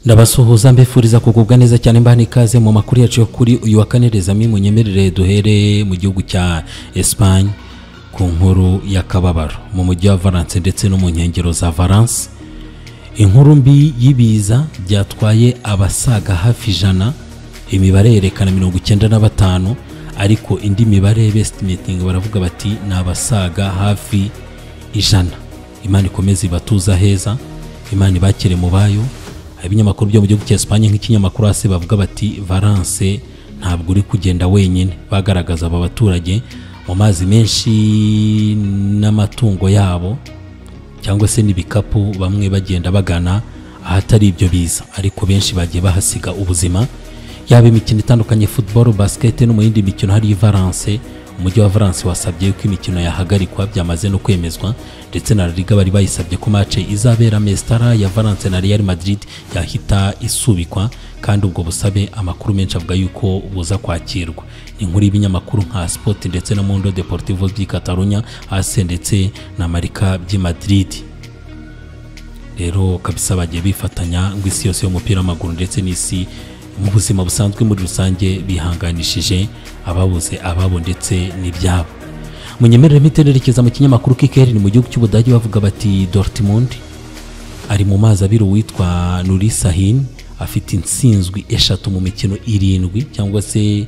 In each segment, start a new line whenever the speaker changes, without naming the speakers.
Ndabasuhuza mbifuriza kugubwa neza cyane mbani ikaze mu makuru yacu yo kuri uyu wa kane rezami munyemerere duhere mu gihugu cya Espagne ku nkuru y'akababaro mu mujyi wa Valence ndetse no mu nkengero za Valence. Inkuru mbi yibiza byatwaye abasaga hafi ijana, imibare yerekana 95, ariko indi mibare estimating baravuga bati nabasaga hafi ijana. Imana ikomeze ibatuza heza, Imana ibakire mu bayo. Ibinyamakuru byo mu gihugu cya Espagne nk'ikinyamakuru ase bavuga bati Valence ntabwo uri kugenda wenyine, bagaragaza aba baturage mu mazi menshi n'amatungo yabo cyangwa se n'ibikapu, bamwe bagenda bagana ahatari ibyo biza, ariko benshi bagiye bahasiga ubuzima. Yaba imikino itandukanye, football, basket no mu yindi mikino hari Valence. Umujyi wa Valence wasabye ko imikino yahagarikwa, byamaze no kwemezwa, ndetse na Liga bari bayisabye ko match izabera Mestara ya Valence na Real Madrid yahita isubikwa, kandi ubwo busabe amakuru menshi avuga yuko buza kwakirwa. Inkuru y'ibinyamakuru nka Sport ndetse na Mundo Deportivo by'i Catalonia hase ndetse na Marca by'i Madrid rero kabisa bagiye bifatanya ngo isi yose y'umupira w'amaguru ndetse n'isi mu buzima busanzwe muri rusange bihanganishije ababuze ababo ndetse n'ibyabo. Munyemerere mitererekeza mu kinyamakuru k'Ikeri mu gihugu cy'Ubudage bavuga bati Dortmund ari mu mazi abiri, witwa Nuri Sahin afite insinzwi 3 mu mikino 7 cyangwa se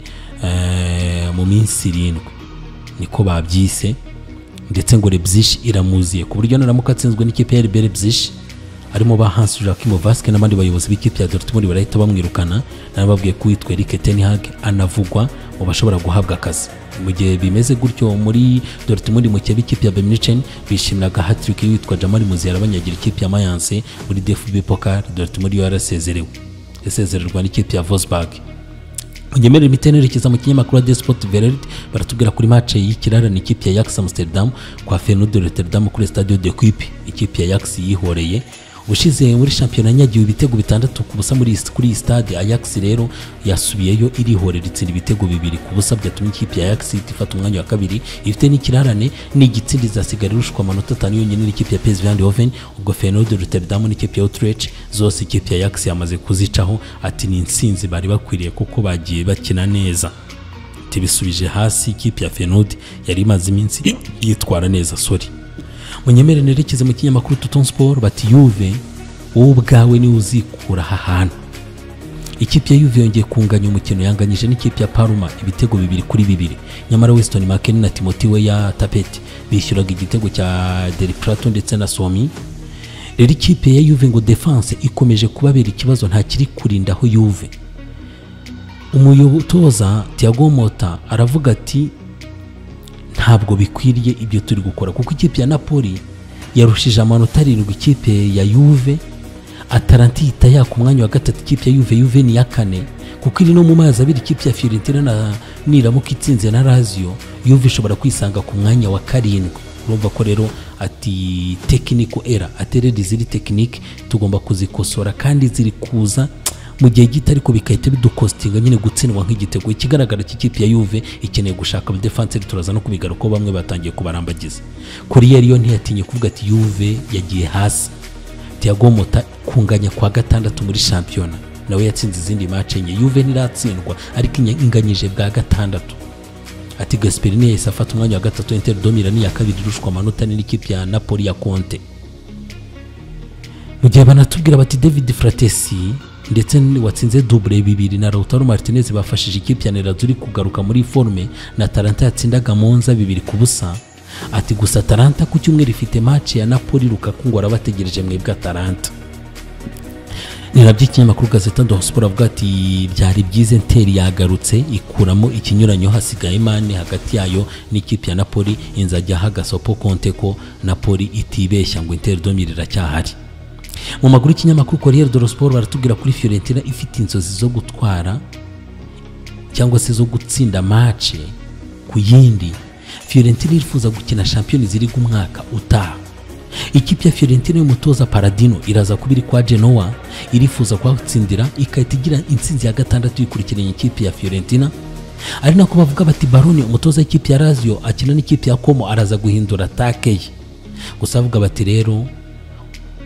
mu minsi 7 niko babyise, ndetse ngo Leipzig iramuziye ku buryo naramuka atsinzwe n'ikipe ya Leipzig arimo ba Hans Joachim Vasquez n'abandi bayobozi b'ikipe ya Dortmund barahita bamwirukana. Nababwiye ko witwa Erik ten Hag anavugwa mu bashobora guhabwa akazi. Mu gihe bimeze gutyo muri Dortmund mu kipe ya Bayern Munich bishimiraga hat-trick witwa Jamal Musiala abanyagira ikipe ya Mayence muri DFB Pokal. Dortmund yarasezererwa n'ikipe ya Wolfsburg. Munyemerere mitenerekeza mu kinyamakuru de Sport Verelt baratubwira kuri match y'ikirara n'ikipe ya Ajax Amsterdam kwa Feyenoord de Rotterdam kuri Stade de Kuip. Ikipe ya Ajax yihoreye ushize muri shampiyona nyagiye ibitego 6-0 kuri stade. Ajax rero yasubiyeyo irihorera itsinda ibitego 2-0 byatumye ikipe ya Ajax ifata umwanya wa kabiri, ifite n'ikirarane n'igitsindi zasigara irushwa amanota 5 yonyine n'ikipe ya PSV Eindhoven. Ubwo Feyenoord de Rotterdam n'ikipe ya Utrecht zose ikipe ya Ajax yamaze kuzicaho, ati ni insinzi bari bakwiriye kuko bagiye bakina neza. Tibisubije hasi ikipe ya Feyenoord yari imaze iminsi yitwara neza. Munyemere nerekeze mu kinyamakuru Tutton Sport bati Juve ubwawe ni uzikura hantu. Ikipe ya Juve yongeye kunganya umukino yanganyije n'ikipe ya Parma ibitego 2-2, nyamara Weston McKennie na Timothy we ya Tapeti bishyuraga igitego cya Del Prato ndetse na Somi. Rero ikipe ya Juve ngo defense ikomeje kubabera ikibazo, nta kiri kurindaho Juve. Umuyobotoza Thiago Motta aravuga ati ntabwo bikwiriye ibyo turi gukora, kuko ikipe ya Napoli yarushije amanota 7 ikipe ya Juve. Atalanta itaya ku mwanya wa gatatu, ikipe ya Juve ni ya 4, kuko iri no mu mazi abiri ikipe ya Fiorentina na niramuka itsinze na Lazio Juve ishobora kwisanga ku mwanya wa 7. Urumva ko rero ati technical error, ateredi ziri technique tugomba kuzikosora kandi ziri kuza mu gihe gito, ariko bikahita bidukostinga nyine gutsindwa nk'igitego. Ikigaragara cy'ikipe ya Juve ikeneye gushaka defense, turaza no kubigaruka ko bamwe batangiye kubarambagiza. Kuri yariyo ntiyatinye kuvuga ati Juve yagiye hasi. Thiago Motta kunganya kwa 6 muri shampiyona, nawe yatsinze izindi match enye. Juve ntiratsindwa ariko inganyije bwa 6. Ati Gasperini yahise afata umwanya wa 3, Inter de Milan ya 2 irushwa amanota n'ikipe ya Napoli ya Conte. Mu gihe banatubwira bati David Fratesi ndetse watsinze double 2 na Lautaro Martinez bafashije ikipe ya Nerazzurri kugaruka muri forme, na Atalanta yatsindaga Monza 2-0. Ati gusa Atalanta ku cyumweru ifite match ya Napoli, Lukaku ngo arabategereje mwebwe Atalanta. Nirabye ikinyamakuru Gazeta dello Sport avuga ati byari byize Inter yagarutse ikuramo ikinyuranyo, hasigaye Mane hagati yayo n'ikipe ya Napoli. Inzajya hagasopo Conte ko Napoli itibeshya ngo Inter de Milan iracyahari. Mu maguru y'ikinyamakuru Corriere dello Sport baratubwira kuri Fiorentina ifite inzozi zo gutwara cyangwa se zo gutsinda match ku yindi. Fiorentina irifuza gukina Champions League umwaka utaha. Ikipe ya Fiorentina y'umutoza Paradino iraza kubiri kwa Genoa, irifuza kwatsindira ikahita igira insinzi ya 6 yikurikiranye ikipe ya Fiorentina. Ari nako bavuga bati Baroni umutoza w'ikipe ya Lazio akina n'ikipe ya Como araza guhindura attaque ye. Gusa bavuga bati rero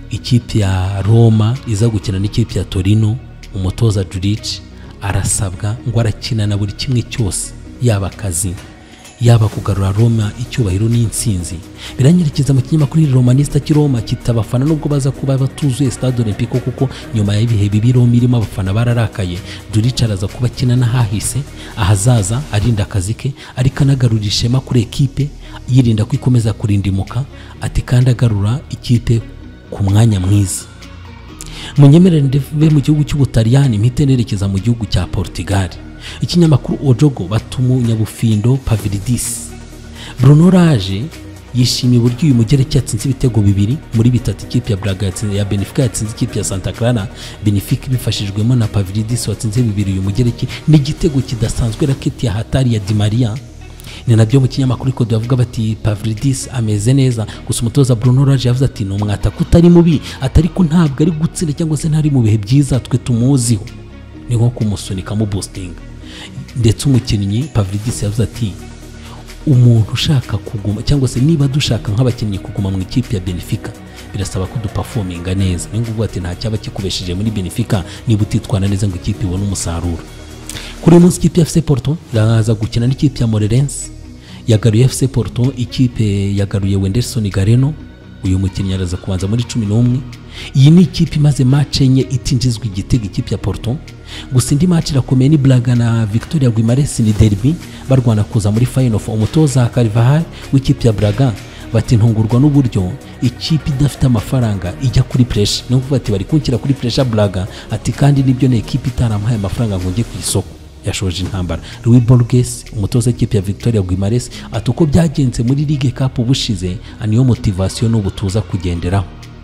ikipe ya Roma iza gukina n'ikipe ya Torino, umutoza Juric arasabwa ngo arakina na buri kimwe cyose, yaba akazi yaba kugarura Roma icyubahiro n'intsinzi. Biranyerekeza mu kinyamakuru Romanista cy'Roma kitabafana nubwo baza kuba batuzuye Stade Olympique, kuko nyuma y'ibihe bibi Roma irimo abafana bararakaye. Juric araza kuba akina n'ahahise ahazaza, arinda akazi ke ariko anagarura ishema kuri ekipe, yirinda kwikomeza kurindimuka, ati kandi agarura ikipe ku mwanya mwiza. Munyemerere ndeve mu gihugu cy'Ubutaliyani mpite nerekeza mu gihugu cya Portugal. Ikinyamakuru Ojogo batumu nyabufindo Pavlidis. Bruno Lage yishimiye uburyo uyu mugereki yatsinze ibitego bibiri muri bitatu ikipe ya Braga ya Benfica yatsinze ikipe ya Santa Clara. Benfica bifashijwemo na Pavlidis watsinze bibiri uyu mugereki n'igitego kidasanzwe raketi ya hatari ya Di Maria. Ni nabyo mu kinyamakuru ko bavuga bati Pavlidis ameze neza, gusa umutoza Bruno Lage yavuze ati no mwata kutari mubi, atari ko ntabwo ari gutsinda cyangwa se ntari mu bihe byiza twe tumuziho, ni nko kumusunika mu boosting. Ndetse umukinnyi Pavlidis yavuze ati umuntu ushaka kuguma cyangwa se niba dushaka nk'abakinnyi kuguma mu ikipe ya Benfica birasaba ko duperforminga neza. Ni nguvuga ati nta cyaba kikubesheje muri Benfica niba utitwana neza ngo ikipe ibone umusaruro. Kuri uyu munsi ikipe ya FC Porto iraza gukina n'ikipe ya Moreirense. Yagaruye FC Porto, ikipe yagaruye Wenderson Galeno, uyu mukinnyi araza kubanza muri 11. Iyi ni ikipe imaze match enye itinjizwa igitego ikipe ya Porto. Gusa indi match irakomeye ni Braga na Victoria Guimarães, ni derby barwana kuza muri final of. Umutoza Carvajal w'ikipe ya Braga bati ntungurwa n'uburyo ikipe idafite amafaranga ijya kuri pressure. No kuvuga ati bari kunkira kuri pressure Braga, ati kandi nibyo ne ikipe itarampaye amafaranga ngo njye ku isoko. Yashoje intambara. Rodri Ballon umutoza w'ikipe ya Victoria Guimarães ati uko byagenze muri Ligue Cup ubushize aniyo motivation n'ubutuza kugenderaho.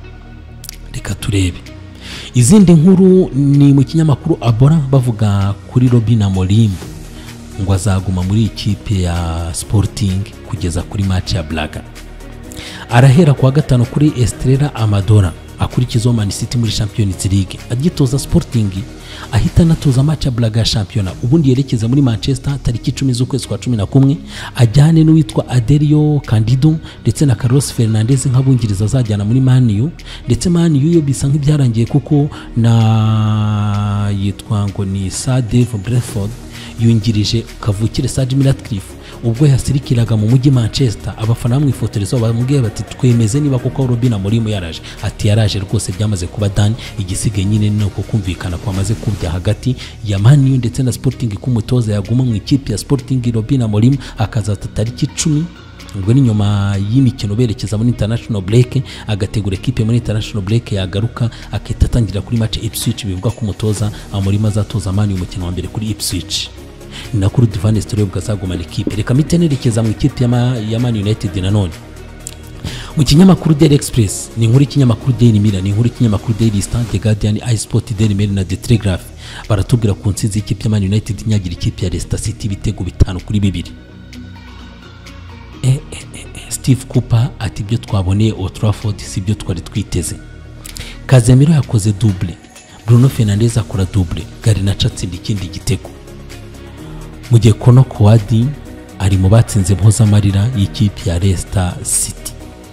Reka turebe izindi nkuru. Ni mu kinyamakuru Abora bavuga kuri Amorim ngo azaguma muri ikipe ya Sporting kugeza kuri match ya Braga. Arahera kwa gatano kuri Estrela Amadora, akurikizaho Man City muri Champions League. Agitoza Sporting ahita anatoza match ya Braga ya Championa, ubundi yerekeza muri Manchester tariki 10 z'ukwezi kwa 11 ajyane n'uwitwa Adelio Candido ndetse na Carlos Fernandez nk'abungiriza azajyana muri Man U. Ndetse Man U yo bisa nk'ibyarangiye kuko na yitwa ngo ni Sir Dave Bradford yungirije kavukire Sir Jim Ratcliffe ubwo yasirikiraga mu mujyi Manchester. Abafana bamwifotorezo bamubwiye bati twemeze niba koko Amorim yaraje. Ati yaraje rwose, byamaze kuba done, igisigaye nyine ni uko kumvikana kwamaze kubya hagati ya Man U ndetse na Sporting ko umutoza yaguma mu ikipe ya Sporting Amorim akazata tariki 10. Ubwo ni nyuma y'imikino berekeza muri international break, agategura ekipe muri international break yagaruka akita tangira kuri match Ipswich. Bivuga ko umutoza Amorim azatoza Man U umukino wa mbere kuri Ipswich. Nakuru Divine Story bwazaguma ekipe. Reka mitenerekeza mu ikipe ya Man United nanone. Mu kinyamakuru Daily Express ni inkuru ikinyamakuru Daily Mirror, ni inkuru ikinyamakuru Daily Star, The Guardian, iSport, Daily Mail na The Telegraph baratubwira ku nsinzi y'ikipe ya Man United nyagira ikipe ya Leicester City ibitego 5-2. Steve Cooper ati ibyo twaboneye Old Trafford si byo twari twiteze. Casemiro yakoze double, Bruno Fernandes akora double, Garnacho atsinda ikindi gitego. Mu gihe Kono Kowadi ari mu batsinze mpozamarira y'ikipe ya Leicester City.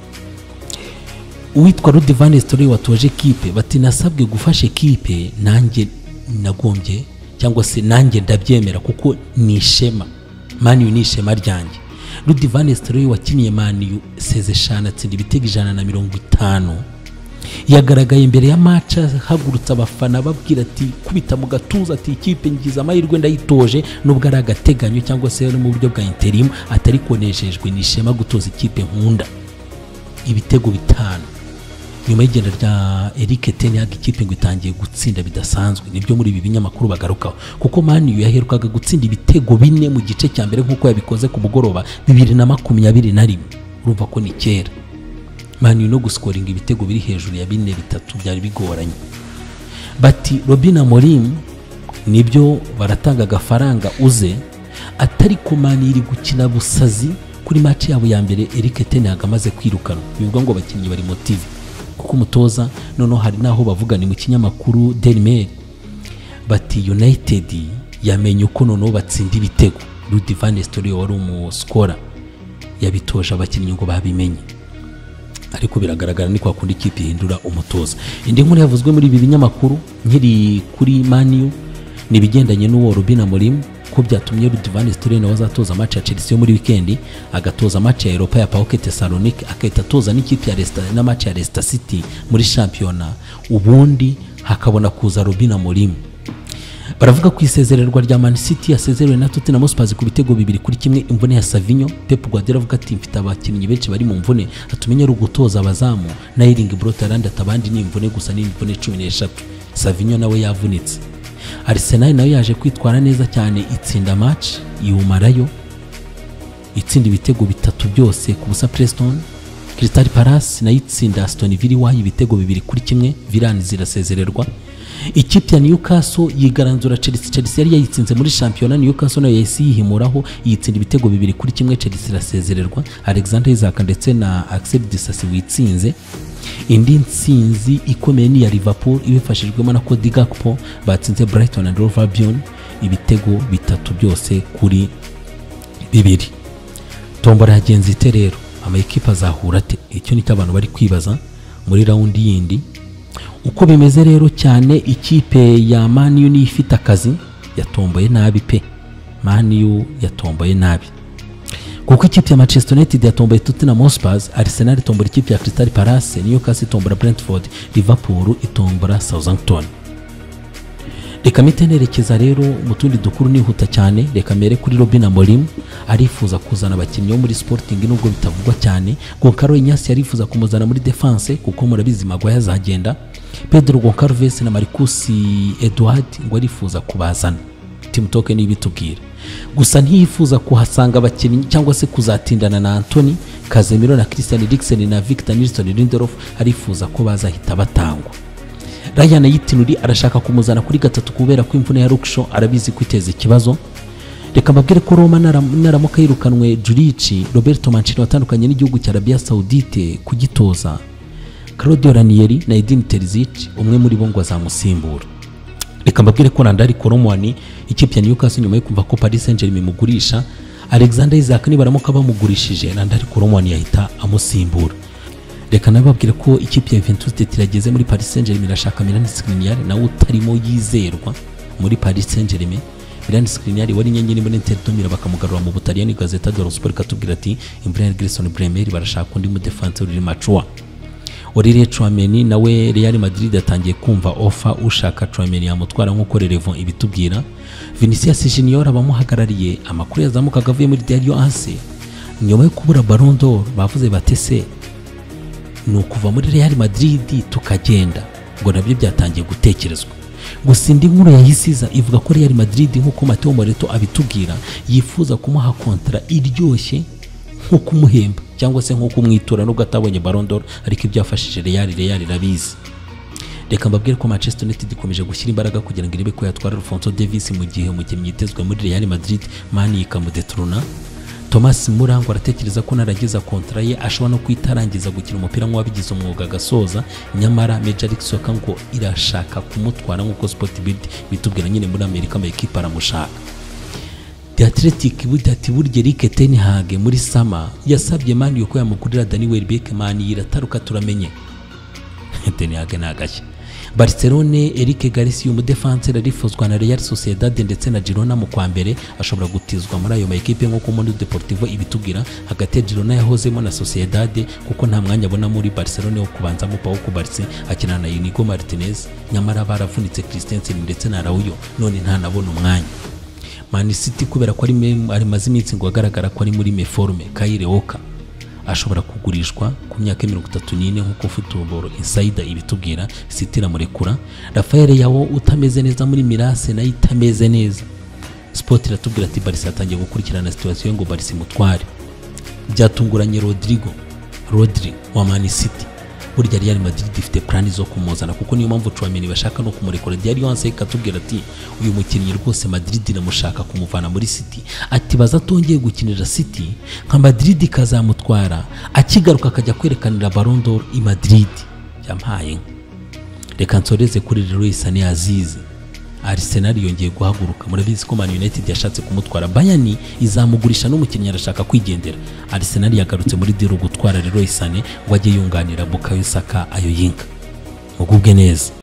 Uwitwa Rodri Story watoje ekipe bati nasabwe gufasha ekipe, nanjye nagombye cyangwa se nanjye ndabyemera kuko ni ishema. Man U ni ishema ryanjye. Rodri Story wakiniye Man U sezeshana atsinda ibitego 150. Yagaragaye imbere ya match hagurutsa abafana babwira ati kubita mu gatuza ati ikipe ngize amahirwe ndayitoje nubwo ari agateganyo cyangwa se mu buryo bwa interim, atari konejejwe nishema gutoza ikipe nkunda. Ibitego 5 nyuma y'igenda rya Eric Ten Hag ikipe ngo itangiye gutsinda bidasanzwe. Nibyo muri ibi binyamakuru bagarukaho kuko Man U yaherukaga gutsinda ibitego 4 mu gice cya mbere nkuko yabikoze ku mugoroba 2021. Urumva ko ni kera. Man U no guscoringa ibitego biri hejuru ya 4-3 byari bigoranye. Bati Rodri Amorim nibyo baratanga agafaranga uze, atari ko Man U iri gukina busazi kuri match yabo ya mbere. Eric Ten Hag amaze kwirukana, bivuga ngo abakinnyi bari motive kuko umutoza noneho hari naho bavuga ni mu kinyamakuru Daily Mail bati United yamenye uko noneho batsinda ibitego. Rodri Story wari umuscorer yabitoje abakinnyi ngo babimenye. ariko biragaragara ni kwa kundi ikipe ihindura umutoza. Indi nkuru yavuzwe muri ibi binyamakuru nkiri kuri Man U ni bigendanye n'uwo Amorim ko byatumye Rodri Ballon wazatoza match ya Chelsea muri weekend agatoza match ya Europa ya PAOK Thessaloniki akahita atoza n'ikipe ya Leicester na match ya Leicester City muri championa, ubundi hakabona kuza Rodri Amorim. Baravuga ku isezererwa rya Man City yasezerewe na Tottenham Hotspur ku bitego 2-1 imvune ya Savinho. Pep Guardiola avuga ati mfite abakinnyi benshi bari mu mvune atumenye uri gutoza abazamu na Erling Brotherland atabandi ni imvune gusa ni imvune 13. Savinho nawe yavunitse. Arsenal nayo yaje kwitwara neza cyane itsinda match yumarayo itsinda ibitego 3 byose ku busa Preston. Crystal Palace nayo itsinda Aston Villa ibitego 2-1 Villa zirasezererwa. Ikipe ya Newcastle yigaranzura Chelsea yari yayitsinze muri championnat. Newcastle nayo yahise yihimuraho yitsinda ibitego 2-1 Chelsea irasezererwa. Alexander Isaac ndetse na Axel Disasi witsinze. Indi nsinzi ikomeye ni ya Liverpool ibifashijwemo na Cody Gakpo batsinze Brighton and Hove Albion ibitego 3 byose kuri 2. Tombora yagenze ite rero, amakipe azahura ate? Icyo ni abantu bari kwibaza muri round yindi. Uko bimeze rero cyane ikipe ya Man U ni ifite akazi yatomboye nabi pe. Man U yatomboye nabi kuko ikipe ya Manchester United yatomboye Tottenham Hotspur, Arsenal itombora ikipe ya Crystal Palace, Newcastle itombora Brentford, Liverpool itombora Southampton. Reka mitenerekeza rero mu tundi dukuru nihuta cyane. Reka mere kuri Rodri Amorim arifuza kuzana abakinnyi bo muri Sporting nubwo bitavugwa cyane. Goncalo Inyasi yarifuza kumuzana muri defense kuko murabizi Maguire azagenda. Pedro Goncalves na Marcus Edward ngo arifuza kubazana. Team Token ibitubwira gusa ntiyifuza kuhasanga abakinnyi cyangwa se kuzatindana na Anthony Casemiro na Christian Eriksen na Victor Nilsson Lindelof, arifuza ko bazahita batangwa. Ryan Yitinuri arashaka kumuzana kuri 3 kubera ko imvune ya Lukshaw arabizi kwiteza ikibazo. Reka mbabwire ko Roma naramuka yirukanwe Jurici Roberto Mancini watandukanye n'igihugu cya Arabia Saudite kugitoza. Claudio Ranieri na Edin Terzic umwe muri bo ngo azamusimbura. Reka mbabwire ko Randari Koromwani ikipe ya Newcastle nyuma yo kumva ko Paris Saint-Germain imugurisha Alexander Isaac ni baramuka bamugurishije Randari Koromwani yahita amusimbura. Reka nababwire ko ikipe ya Juventus tirageze muri Paris Saint-Germain irashaka Milan Skriniar nawe utarimo yizerwa muri Paris Saint-Germain. Milan Skriniar wari nyenyeri muri Inter Domira bakamugarura mu Butaliyani. Gazeta dello Sport katubwira ati Emiliano Grayson Bremer barashaka undi mu defenseur uri Machua. Olivier Tchouameni nawe Real Madrid yatangiye kumva offer ushaka Tchouameni yamutwara nko Revon ibitubwira. Vinicius Junior abamuhagarariye amakuru yazamukaga avuye muri Diario AS nyuma yo kubura Ballon d'Or bavuze batese ni ukuva muri Real Madrid tukagenda, ngo nabyo byatangiye gutekerezwa. Gusa indi nkuru yahisiza ivuga ko Real Madrid nkuko Matteo Moretto abitubwira yifuza kumuha kontra iryoshye nko kumuhemba cyangwa se nko kumwitura nubwo atabonye Ballon d'Or, ariko ibyafashije Real irabizi. Reka mbabwire ko Manchester United ikomeje gushyira imbaraga kugira ngo irebe ko yatwara Alphonso Davies mu gihe umukinnyi yitezwe muri Real Madrid Man ikamudetrona. Thomas Murango aratekereza ko narageza kontra ye ashobora no kwitarangiza gukina umupira nk'uwabigize umwuga gasoza, nyamara Major League Soccer ngo irashaka kumutwara nk'uko Sport Build bitubwira nyine muri Amerika amakipe aramushaka. The Athletic budati burya Eric Ten Hag muri Sama yasabye Man yuko yamugurira Danny Welbeck. Man yirataruka turamenye Ten Hag nagashya. Barcelone Eric Garcia umudefenseur arifuzwa na Real Sociedad ndetse na Girona mu kwa mbere ashobora gutizwa muri ayo makipe nk'uko Mundo Deportivo ibitubwira. Hagati ya Girona yahozemo na Sociedad kuko nta mwanya abona muri Barcelone wo kubanza mu Pau Barca akina na Inigo Martinez, nyamara baravunitse Christensen ndetse na Raúl none nta nabona umwanya. Man City kubera ko ari maze iminsi ngo agaragara ko ari muri meforme. Kyle Walker ashobora kugurishwa ku myaka 34 nk'uko Football Insider ibitubwira. City ramurekura. Rafael Leao utameze neza muri Mirase na itameze neza. Sport iratubwira ati Barca atangiye gukurikirana situation ngo Barca mutware. Byatunguranye Rodri wa Man City. Burya Real Madrid ifite plan zo kumuzana kuko niyo mpamvu Tchouameni bashaka no kumurekura. Diario AS ikatubwira ati uyu mukinnyi rwose Madrid namushaka kumuvana muri City, ati bazatongeye gukinira City nka Madrid kazamutwara akigaruka akajya kwerekanira Ballon d'Or i Madrid. Yampaye reka nsoreze kuri Leroy Sané Aziz Arsenal yongeye guhaguruka. Murabizi ko Man United yashatse kumutwara, Bayern izamugurisha n'umukinnyi arashaka kwigendera. Arsenal yagarutse muri deal gutwara Leroy Sané ngo ajye yunganira Bukayo Saka ayo yinka. Mugubwe neza.